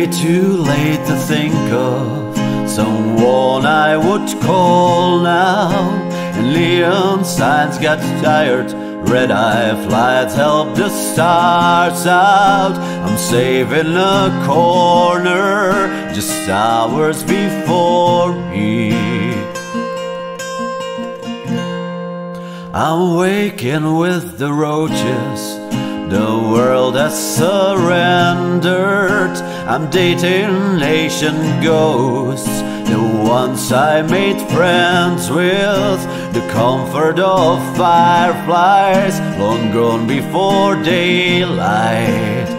too late to think of someone I would call now. And neon signs got tired, red-eye flights help the stars out. I'm safe in a corner, just hours before me. I'm waking with the roaches, the world has surrendered. I'm dating ancient ghosts, the ones I made friends with. The comfort of fireflies, long gone before daylight.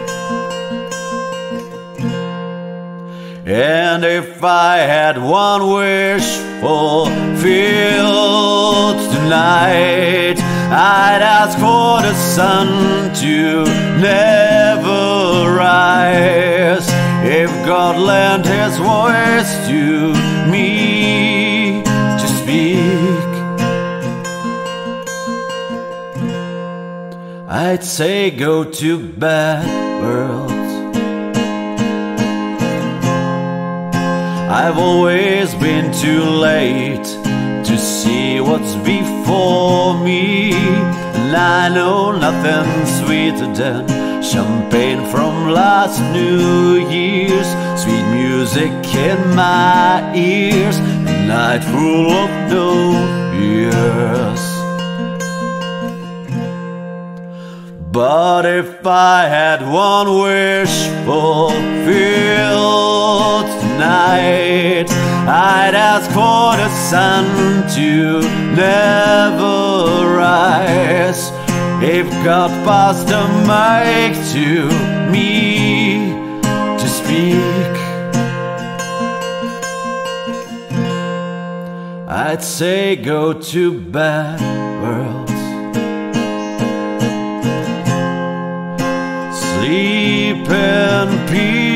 And if I had one wish fulfilled tonight, I'd ask for the sun to never rise. If God lent his voice to me to speak, I'd say go to bed, world. I've always been too late to see what's before me, and I know nothing sweeter than champagne from last New Year's. Sweet music in my ears, a night full of no fears. But if I had one wish fulfilled tonight, I'd ask for the sun to never rise. If God passed the mic to me to speak, I'd say go to bed, world. Sleep in peace.